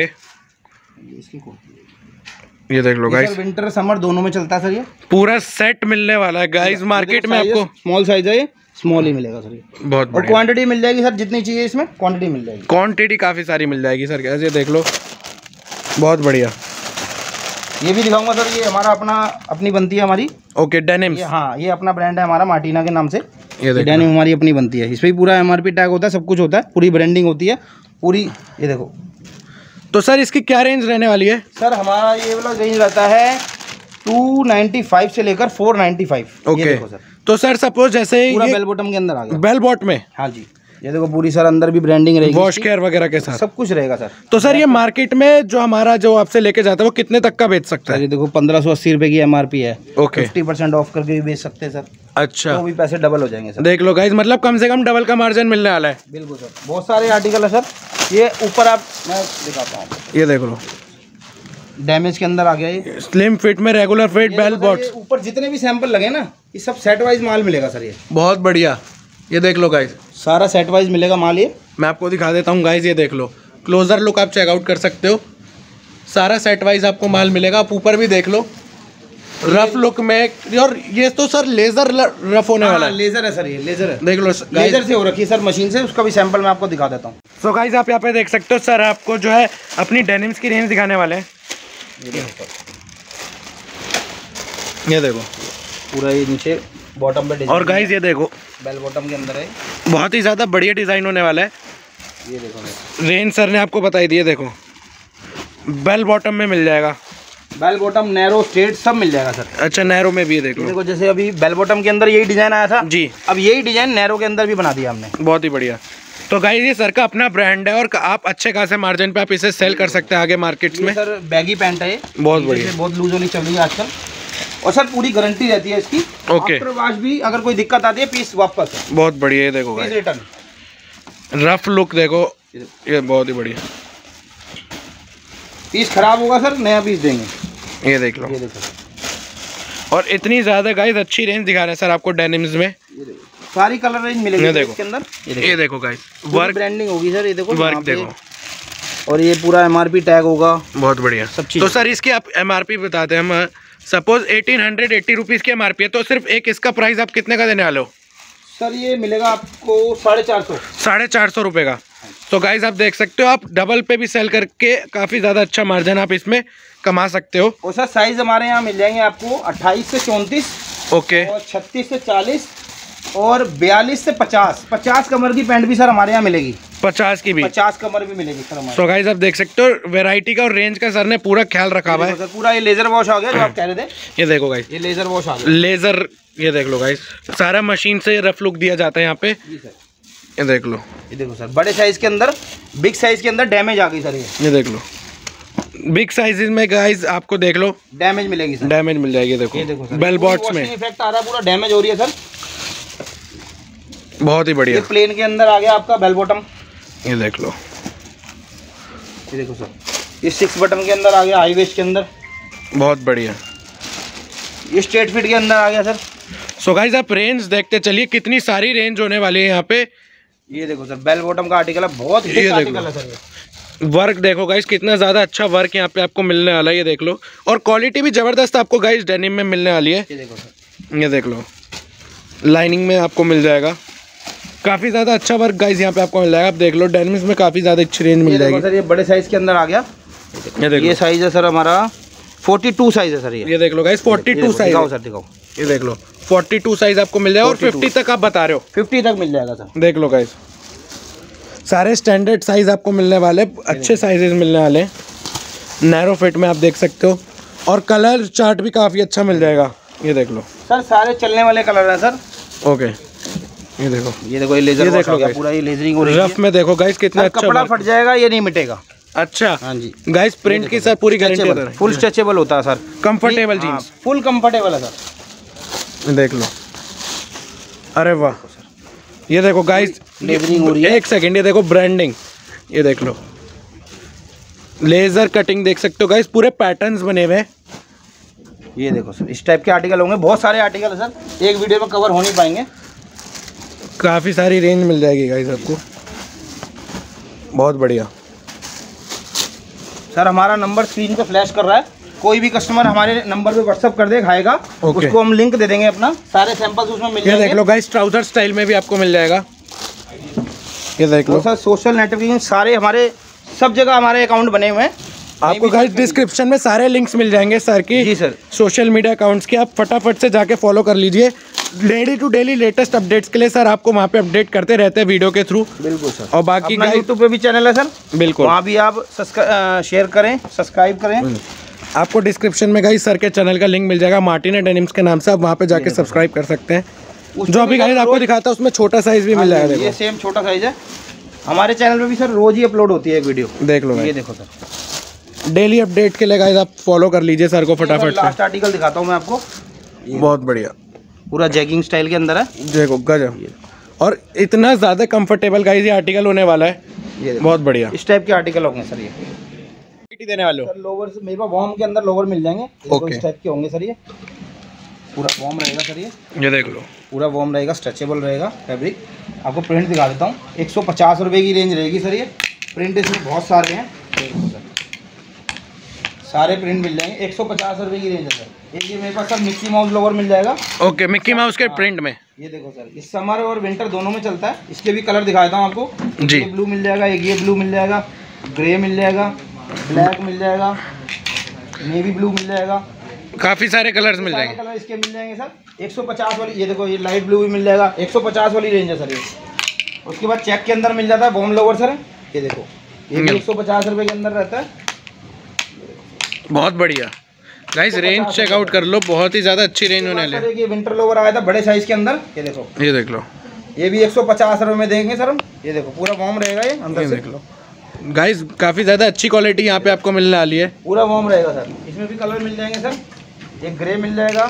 ये देख लो गाइस, विंटर समर दोनों में चलता है सर। ये पूरा सेट मिलने वाला है गाइस, मार्केट में आपको स्मॉल साइज है, स्मॉल ही मिलेगा सर ये, बहुत बढ़िया। और क्वांटिटी मिल जाएगी सर, जितनी चाहिए इसमें क्वांटिटी मिल जाएगी, क्वांटिटी काफी सारी मिल जाएगी सर। ये देख लो, बहुत बढ़िया। ये भी दिखाऊंगा सर, ये हमारा अपनी बनती है हमारी। Okay, denims. हाँ, ये अपना ब्रांड है हमारा, मार्टिना के नाम से। ये डेनिम हमारी अपनी बनती है, इसमें पूरा एमआरपी टैग होता है, सब कुछ होता है, पूरी ब्रांडिंग होती है पूरी। ये देखो, तो सर इसकी क्या रेंज रहने वाली है? सर हमारा ये वाला रेंज रहता है 295 से लेकर 495। ओके, ये देखो सर, तो सर सपोज जैसे पूरा ये बेल बॉटम के अंदर आ गया, बेल बॉट में। हाँ जी, ये देखो पूरी सर अंदर भी ब्रांडिंग रहेगी, वॉश केयर वगैरह के साथ सब कुछ रहेगा सर। तो सर ये मार्केट में जो हमारा जो आपसे लेके जाता है वो कितने तक का बेच सकता है? ये देखो 1580 रुपए की एमआरपी है। ओके, 50% ऑफ करके भी बेच सकते हैं सर। अच्छा, तो भी पैसे डबल हो जाएंगे सर। देख लो गाइस, मतलब कम से कम डबल का मार्जिन मिलने वाला है। बिल्कुल सर, बहुत सारे आर्टिकल है सर। ये ऊपर आप मैं दिखाता हूँ, ये देख लो, डैमेज के अंदर आ गया ये, स्लिम फिट में रेगुलर फिट बेल बॉट्स। ऊपर जितने भी सैंपल लगे ना, ये सब सेट वाइज माल मिलेगा सर। ये बहुत बढ़िया, ये देख लो गाइस, सारा सेट वाइज मिलेगा माल। ये मैं आपको दिखा देता हूँ गाइस, ये देख लो, क्लोजर लुक आप चेकआउट कर सकते हो, सारा सेट वाइज आपको माल मिलेगा। आप ऊपर भी देख लो, रफ लुक में। और ये तो सर लेजर रफ होने वाला है। लेजर है सर, ये लेजर है, देख लो लेजर से हो रखी है सर मशीन से। उसका भी सैंपल मैं आपको दिखा देता हूँ। सो गाइस आप यहाँ पे देख सकते हो सर, आपको जो है अपनी डेनिम्स की रेंज दिखाने वाले हैं। ये देखो पूरा ये नीचे बॉटम पे डिजाइन। और गाइस ये देखो बेल बॉटम के अंदर है, बहुत ही ज़्यादा बढ़िया डिज़ाइन होने वाला है। ये देखो रेंज सर ने आपको बताई दी है। देखो बेल बॉटम में मिल जाएगा, बेल बॉटम नैरो स्ट्रेट सब मिल जाएगा सर। अच्छा नैरो में भी है, देख लो। देखो जैसे अभी बेल बॉटम के अंदर यही डिजाइन आया था जी, अब यही डिजाइन नैरो के अंदर भी बना दिया हमने। बहुत ही बढ़िया। तो गाइस ये सर का अपना ब्रांड है और आप अच्छे खासे मार्जिन पे आप इसे सेल कर सकते हैं आगे मार्केट्स में। सर बैगी पैंट है, बहुत बढ़िया, बहुत लूज वाली चल रही है आजकल। और सर पूरी गारंटी रहती है इसकी। ओके, आफ्टर वॉश भी अगर कोई दिक्कत आती है पीस वापस है। बहुत बढ़िया। ये देखो पीस रिटर्न। रफ लुक देखो, ये बहुत ही बढ़िया। पीस खराब होगा सर नया पीस देंगे। ये देख लो, ये देखो। और इतनी ज्यादा गाइस अच्छी रेंज दिखा रहे हैं सर आपको डेनिम्स में। सारी कलर रेंज मिलेगी इसके अंदर। ये देखो गाइस वर्क ब्रांडिंग होगी सर, ये देखो वर्क देखो, और ये पूरा MRP टैग होगा, बहुत बढ़िया सब चीज। तो सर इसकी आप MRP बताते हैं हम। सपोज 1880 रुपीज़ की MRP है, तो सिर्फ एक इसका प्राइस आप कितने का देने वाले हो? सर ये मिलेगा आपको 450। 450 रुपये का। तो गाइस आप देख सकते हो, आप डबल पे भी सेल करके काफ़ी ज़्यादा अच्छा मार्जिन आप इसमें कमा सकते हो। और सर साइज हमारे यहाँ मिल जाएंगे आपको 28 से 34, ओके, और 36 से 40 और 42 से 50। 50 कमर की पैंट भी सर हमारे यहाँ मिलेगी। 50 की भी 50 कमर भी मिलेगी सर हमारे। तो गाइस आप देख सकते हो वैरायटी का और रेंज का सर ने पूरा ख्याल रखा हुआ है। सर पूरा ये लेजर वॉश आ गया जो आप कह रहे थे। ये देखो गाइस, ये लेजर वॉश आ गया, लेजर। ये देख लो गाइस, सारा मशीन से रफ लुक दिया जाता है यहाँ पे। जी सर, ये देख लो, ये देखो सर बड़े साइज के अंदर, बिग साइज के अंदर डैमेज आ गई सर। ये देख लो बिग साइजेस में गाइस आपको देख लो डैमेज मिलेगी सर, डैमेज मिल जाएगी। देखो, ये देखो सर बेल बॉट्स में इफेक्ट आ रहा है, पूरा डैमेज हो रही है सर। बहुत ही बढ़िया। ये प्लेन के अंदर आ गया आपका बेल बॉटम। ये देख लो, ये देखो सर, ये 6 बटन के अंदर आ गया, हाई वेस्ट के अंदर, बहुत बढ़िया। ये स्ट्रेट फिट के अंदर आ गया सर। सो गाइस आप रेंज देखते चलिए, कितनी सारी रेंज होने वाली है यहाँ पे। ये देखो सर बेल बॉटम का आर्टिकल है, बहुत हिट आर्टिकल है सर। ये वर्क देखो गाइस, कितना ज़्यादा अच्छा वर्क यहाँ पे आपको मिलने वाला है। ये देख लो, और क्वालिटी भी ज़बरदस्त आपको गाइस डेनिम में मिलने वाली है। ये देखो सर, ये देख लो, लाइनिंग में आपको मिल जाएगा। काफ़ी ज़्यादा अच्छा वर्क गाइस यहाँ पे आपको मिल जाएगा। आप देख लो डेनिम्स में काफ़ी ज़्यादा अच्छी रेंज मिल जाएगी सर। ये बड़े साइज के अंदर आ गया। ये देखो, ये साइज है सर हमारा 42 साइज है सर। ये देख लो गाइस 42 साइज। दिखाओ सर, दिखाओ। ये देख लो 42 साइज आपको मिल जाएगा, और 50 तक आप बता रहे हो। 50 तक मिल जाएगा सर। देख लो गाइस, सारे स्टैंडर्ड साइज आपको मिलने वाले, अच्छे साइजेस मिलने वाले, नैरो फिट में आप देख सकते हो। और कलर चार्ट भी काफ़ी अच्छा मिल जाएगा। ये देख लो सर, सारे चलने वाले कलर हैं सर। ओके, ये देखो, ये देखो, ये लेजर वॉश आ गया पूरा, ये लेजरिंग हो रही है। रफ में देखो गाइस कितना अच्छा कपड़ा फट जाएगा, ये नहीं मिटेगा। अच्छा, हाँ जी गाइस प्रिंट की सर पूरी गारंटी है, फुल स्ट्रेचेबल होता है sir, comfortable jeans, full comfortable है सर। देख लो, अरे वाह। ये देखो गाइस लेजरिंग हो रही है। एक सेकंड, ये देखो ब्रांडिंग, ये देख लो, लेजर कटिंग देख सकते हो गाइस, पूरे पैटर्न्स बने हुए हैं। ये देखो सर, इस टाइप के आर्टिकल होंगे, बहुत सारे आर्टिकल है सर, एक वीडियो में कवर हो नहीं पाएंगे। काफ़ी सारी रेंज मिल जाएगी गाइस आपको, बहुत बढ़िया। सर हमारा नंबर स्क्रीन पे फ्लैश कर रहा है, कोई भी कस्टमर हमारे नंबर पे व्हाट्सअप कर दे खाएगा, उसको हम लिंक दे देंगे अपना, सारे सैंपल्स उसमें मिल जाएंगे। ये देख लो गाइस, ट्राउजर स्टाइल में भी आपको मिल जाएगा। ये देख लो सर, सोशल नेटवर्किंग सारे हमारे, सब जगह हमारे अकाउंट बने हुए हैं। आपको गाइस डिस्क्रिप्शन में सारे लिंक्स मिल जाएंगे सर की, जी सर, सोशल मीडिया अकाउंट्स के, आप फटाफट से जाके फॉलो कर लीजिए। Daily to daily latest updates के लिए सर आपको वहाँ पे अपडेट करते रहते हैं वीडियो के थ्रू। बिल्कुल सर। और बाकी यूट्यूब पे भी चैनल है सर, बिल्कुल, वहाँ भी आप शेयर करें, सब्सक्राइब करें। आपको डिस्क्रिप्शन में गाइस सर के चैनल का लिंक मिल जाएगा, मार्टिना डेनिम्स के नाम से, आप वहाँ पे जाके सब्सक्राइब कर सकते हैं। जो अभी गाइस आपको दिखाता है उसमें छोटा साइज भी मिल जाएगा। ये सेम छोटा साइज है, हमारे चैनल पे भी सर रोज ही अपलोड होती है एक वीडियो, देख लो। ये देखो सर, डेली अपडेट के लिए गाइस आप फॉलो कर लीजिए सर को फटाफट से। लास्ट आर्टिकल दिखाता हूँ मैं आपको, बहुत बढ़िया, पूरा जैगिंग स्टाइल के अंदर है, देखो गजब, और इतना ज़्यादा कंफर्टेबल गाइस ये आर्टिकल होने वाला है, ये बहुत बढ़िया। इस टाइप के आर्टिकल होंगे सर। ये देने वाले हो सर, लोवर से मेरे पास वॉर्म के अंदर लोवर मिल जाएंगे, इस टाइप के होंगे सर। ये पूरा वॉर्म रहेगा सर, ये देख लो, पूरा वॉर्म रहेगा, स्ट्रेचेबल रहेगा फैब्रिक। आपको प्रिंट दिखा देता हूँ, 150 रुपये की रेंज रहेगी सर। ये प्रिंट इसमें बहुत सारे हैं, सारे प्रिंट मिल जाएंगे। 150 रुपए की रेंज है सर। एक ये मेरे पास सर मिक्की माउस लोवर मिल जाएगा। ओके, मिक्की माउस के प्रिंट में। ये देखो सर, ये समर और विंटर दोनों में चलता है। इसके भी कलर दिखाता हूँ आपको जी। ये ब्लू मिल जाएगा, एक ये ब्लू मिल जाएगा, ग्रे मिल जाएगा, ब्लैक मिल जाएगा, नेवी ब्लू मिल जाएगा, काफी सारे कलर्स मिल जाएंगे। कलर इसके मिल जाएंगे सर। 150 वाली ये देखो, ये लाइट ब्लू भी मिल जाएगा। 150 वाली रेंज है सर ये। उसके बाद चेक के अंदर मिल जाता है बॉम लोवर सर। ये देखो, ये भी 150 रुपए के अंदर रहता है। बहुत बढ़िया गाइस, रेंज चेकआउट कर लो, बहुत ही ज्यादा अच्छी रेंज होने वाली है। ये विंटर लोवर आया था बड़े साइज के अंदर। ये देखो, ये देख लो, ये भी 150 रुपए में देंगे सर हम। ये देखो पूरा वॉर्म रहेगा ये अंदर ये से। देख लो गाइस, काफी ज्यादा अच्छी क्वालिटी यहाँ पे आपको मिलने वाली है। पूरा वॉर्म रहेगा सर। इसमें भी कलर मिल जाएंगे सर। एक ग्रे मिल जाएगा,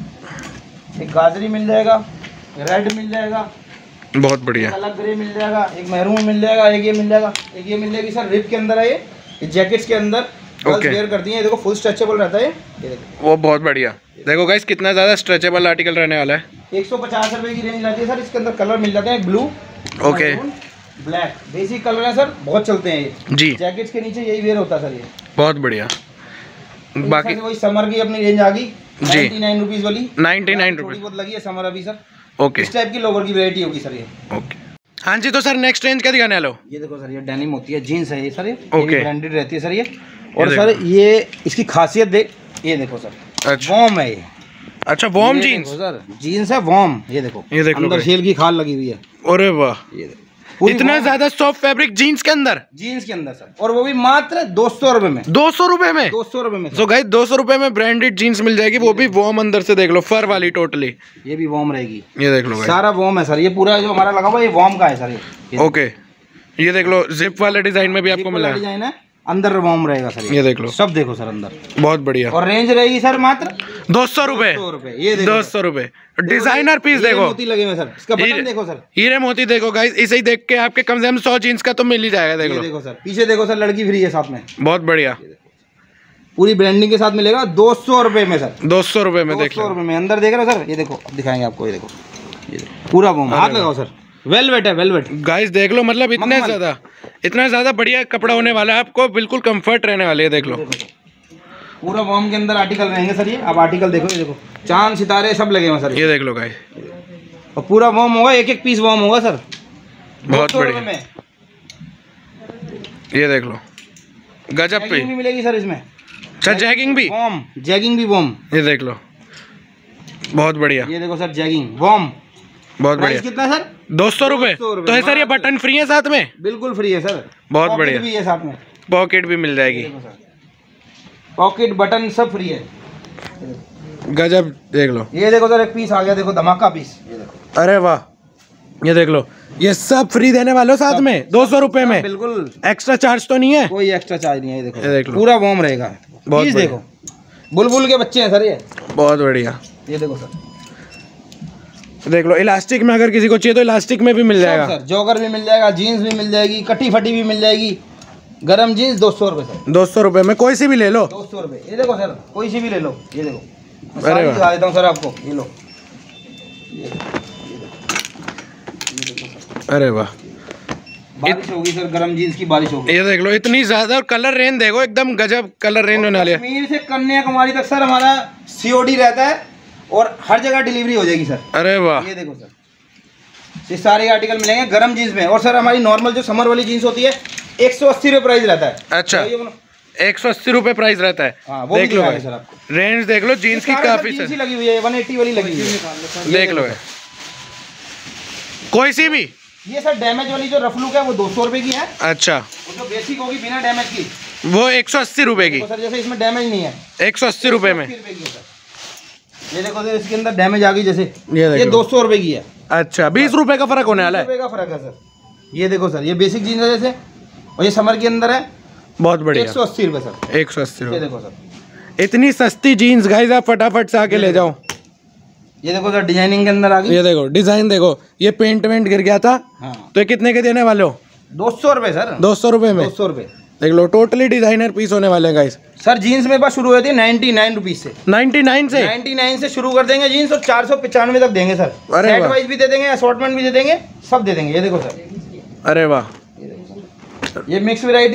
एक गाजरी मिल जाएगा, रेड मिल जाएगा, बहुत बढ़िया। अलग ग्रे मिल जाएगा, एक मैरून मिल जाएगा, एक ये मिल जाएगा, एक ये मिल जाएगी सर। रिप के अंदर है ये जैकेट्स के अंदर गर्ल्स वेयर करती हैं। ये देखो फुल स्ट्रेचेबल रहता है ये देखो। वो बहुत बढ़िया। देखो गाइस, कितना ज्यादा स्ट्रेचेबल आर्टिकल रहने वाला है। 150 रुपए की रेंज रहती है सर। इसके अंदर कलर मिल जाते हैं, blue, okay, black, basic colour है सर, बहुत चलते हैं ये जी। जैकेट्स के नीचे यही वेयर होता है सर ये। बहुत बढ़िया। बाकी वही समर की अपनी रेंज आ गई जी। 99 रुपीज वाली। 99 थोड़ी रुपीज। बहुत लगी है समर अभी सर। ओके, इस टाइप की लोवर की वैरायटी होगी सर ये। ओके। हाँ जी, तो सर नेक्स्ट रेंज क्या दिखाने वाले हो? ये देखो सर, ये डेनिम होती है, जीन्स है ये सर। ये ओके। ब्रांडेड रहती है सर ये। और सर ये इसकी खासियत देख, ये देखो सर, अच्छा, वॉर्म है ये। अच्छा, वॉर्म ये जीन्स देखो सर, जीन्स है वॉर्म। ये देखो, ये देख लो अंदर भाई। शेल की खाल लगी हुई है। अरे वाह, ये देखो, पूरी इतना warm ज्यादा सॉफ्ट फैब्रिक जीन्स के अंदर, जीन्स के अंदर सर। और वो भी मात्र 200 रुपए में। 200 रुपए में। 200 रुपए में तो गाइस 200 रुपए में ब्रांडेड जीन्स मिल जाएगी, वो भी वॉर्म अंदर से। देख लो, फर वाली टोटली। ये भी वॉर्म रहेगी। ये देख लो गाइस, सारा वॉर्म है सर। ये पूरा जो हमारा लगा हुआ है ये वॉर्म का है सर ये। ओके। ये देख लो, जिप वाले डिजाइन में भी आपको मिला है। डिजाइन है, अंदर वॉर्म रहेगा सर ये देख लो, सब देखो सर अंदर। बहुत बढ़िया। और रेंज रहेगी सर मात्र 200 रुपए। 200 रुपए। ये देखो 200 रुपए। डिजाइनर पीस हीरे देखो, मोती लगे हुए सर। इसका बटन देखो सर, हीरे मोती देखो गाइस। इसे ही देख के आपके कम से कम 100 जीन्स का तो मिल ही जाएगा। देख ये लो, देखो सर, पीछे देखो सर, लड़की फ्री है साथ में, बहुत बढ़िया। पूरी ब्रांडिंग के साथ मिलेगा 200 रुपए में सर। 200 रुपए में देख 200 लो। रुपए में। अंदर देख रहे हो सर, ये देखो, अब दिखाएंगे आपको। ये देखो, ये देखो पूरा वॉर्म। हाथ लगाओ सर, वेलवेट है, वेलवेट गाइस देख लो, मतलब इतना ज्यादा बढ़िया कपड़ा होने वाला है आपको, बिल्कुल कंफर्ट रहने वाले है। देख लो, पूरा वॉर्म के अंदर आर्टिकल रहेंगे सर ये। अब आर्टिकल देखो, ये देखो चांद सितारे सब लगे हुए सर। ये देख लो गाइस, और पूरा वॉर्म होगा, एक एक पीस वॉर्म होगा सर। बहुत 200 रुपए बढ़िया। में। ये देख लो, गजब पे। जैगिंग भी मिलेगी सर इसमें। अच्छा, जैगिंग भी, वॉर्म, जैगिंग भी वॉर्म। ये देख लो, बहुत बढ़िया। ये देखो सर, जैगिंग वॉर्म। बहुत प्राइस बढ़िया। कितना सर? 200 रुपए। 200 रुपए। तो है सर, ये बटन फ्री है साथ में? बिल्कुल फ्री है सर। बहुत पॉकेट बढ़िया। भी है साथ में, पॉकेट भी मिल जाएगी। पॉकेट बटन सब फ्री है। गजब, देख लो। ये देखो सर, एक पीस आ गया, देखो धमाका पीस। ये देखो, अरे वाह, ये देख लो, ये सब फ्री देने वाले हो साथ में 200 रुपए में। बिल्कुल एक्स्ट्रा चार्ज तो नहीं है? कोई एक्स्ट्रा चार्ज नहीं है। ये ये देख लो, पूरा वॉर्म रहेगा। बहुत पीस बढ़िया। देखो, बुलबुल के बच्चे हैं सर ये। बहुत बढ़िया। ये देखो सर, देख लो, इलास्टिक में अगर किसी को चाहिए तो इलास्टिक में भी मिल जाएगा सर। जॉगर भी मिल जाएगा, जीन्स भी मिल जाएगी, कटी फटी भी मिल जाएगी। गरम जीन्स 200 रुपए सर। 200 रुपए में कोई सी भी ले लो। 200 रुपए। ये देखो सर, कोई सी भी ले लो। ये देखो, मैं अरे सारी वाह। दिखा देता हूँ सर आपको। ये लो, अरे वाह, बारिश होगी सर, गरम जीन्स की बारिश होगी। ये देख लो, इतनी ज्यादा। और कलर रेंज देखो, एकदम गजब कलर रेंज होने वाली है। कश्मीर से कन्याकुमारी तक सर हमारा COD रहता है, और हर जगह डिलीवरी हो जाएगी सर। अरे वाह, ये देखो सर, ये सारे आर्टिकल मिलेंगे गरम जीन्स में। और सर हमारी नॉर्मल जो समर वाली जीन्स होती है 180 रुपये प्राइस रहता है। अच्छा, 180 रुपए प्राइस रहता है। हाँ, वो देख लो भाई सर आपको। रेंज देख लो, जीन्स की काफी जीन्स ही लगी हुई है, 180 वाली लगी हुई है। देख लो, कोई सी भी। ये सर डैमेज वाली जो रफ लुक है वो 200 रुपए की है। अच्छा, वो जो बेसिक होगी बिना डैमेज की वो 180 रुपए की। तो सर जैसे इसमें डैमेज नहीं है, 180 रुपए में। 180 रुपए की है सर। ये देखो सर, इसके अंदर डैमेज आ गई जैसे, ये ये 200 रुपए की है। अच्छा, 20 रुपए का फर्क होने वाला है। 20 रुपए का फर्क है सर। ये देखो सर, ये बेसिक जीन्स है जैसे, और ये समर के अंदर है। बहुत बढ़िया, 180 रुपए सर। 180 ये रुपए। देखो सर, इतनी सस्ती जीन्स गाइस, आप फटाफट से आके ले जाओ। ये देखो सर, डिजाइनिंग के अंदर आ गई। ये देखो, डिजाइन देखो, ये पेंट वेंट गिर गया था। हाँ, तो ये कितने के देने वाले हो? 200 रुपए सर। 200 रुपए में। 200 रुपए। देख लो, टोटली डिजाइनर पीस होने वाले हैं गाइस। सर जीन्स मेरे पास शुरू होती है 99 रुपीज से। 99 से 99 से शुरू कर देंगे जीन्स, और 495 तक देंगे सर। अरे सेट वाह। वाइज भी दे देंगे, असॉर्टमेंट भी दे देंगे, सब दे देंगे। ये देखो सर, अरे वाह, ये मिक्स वैरायटी है सर।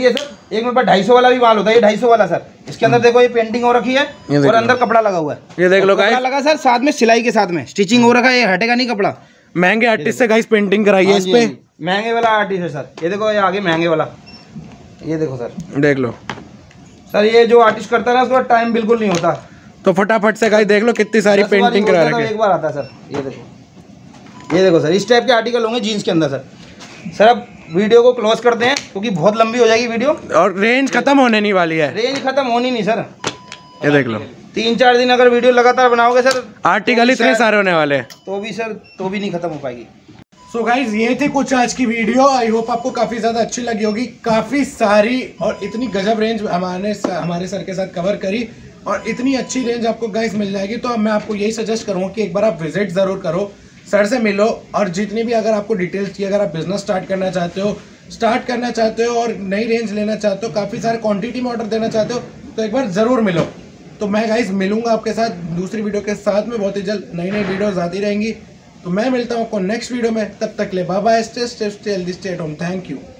एक मेरे पास 250 वाला भी माल होता है, ये 250 वाला सर। इसके अंदर देखो ये पेंटिंग हो रखी है और अंदर कपड़ा लगा हुआ है, ये देख लो कपड़ा गाइस, लगा सर साथ में सिलाई के साथ में स्टिचिंग हो रखा है, ये हटेगा नहीं कपड़ा। महंगे आर्टिस्ट से गाइस पेंटिंग कराई है इस पे, महंगे वाला आर्टिस्ट है सर। ये देखो ये आगे महंगे वाला, ये देखो सर, देख लो सर। ये जो आर्टिस्ट करता है ना उसका टाइम बिल्कुल नहीं होता, तो फटाफट से गाइस देख लो कितनी सारी पेंटिंग करा रखी है, एक बार आता है सर। ये देखो सर, इस टाइप के आर्टिकल होंगे जीन्स के अंदर सर। सर अब वीडियो को क्लोज करते हैं क्योंकि बहुत लंबी हो जाएगी वीडियो और रेंज खत्म होने नहीं वाली है, रेंज खत्म होनी नहीं सर। ये देख लो 3-4 दिन अगर वीडियो लगातार बनाओगे सर, आर्टिकल इतने सारे होने वाले हैं तो भी सर तो भी नहीं खत्म हो पाएगी। सो गाइज ये थे कुछ आज की वीडियो, आई होप आपको काफी ज्यादा अच्छी लगी होगी। काफी सारी और इतनी गजब रेंज हमारे सर के साथ कवर करी और इतनी अच्छी रेंज आपको गाइज मिल जाएगी। तो मैं आपको यही सजेस्ट करूँगा कि एक बार आप विजिट जरूर करो, सर से मिलो और जितनी भी अगर आपको डिटेल्स चाहिए, अगर आप बिजनेस स्टार्ट करना चाहते हो और नई रेंज लेना चाहते हो, काफ़ी सारे क्वांटिटी में ऑर्डर देना चाहते हो, तो एक बार ज़रूर मिलो। तो मैं गाइस मिलूंगा आपके साथ दूसरी वीडियो के साथ में, बहुत ही जल्द नई वीडियोस आती रहेंगी। तो मैं मिलता हूँ आपको नेक्स्ट वीडियो में, तब तक ले bye bye, stay healthy, stay at home, thank you.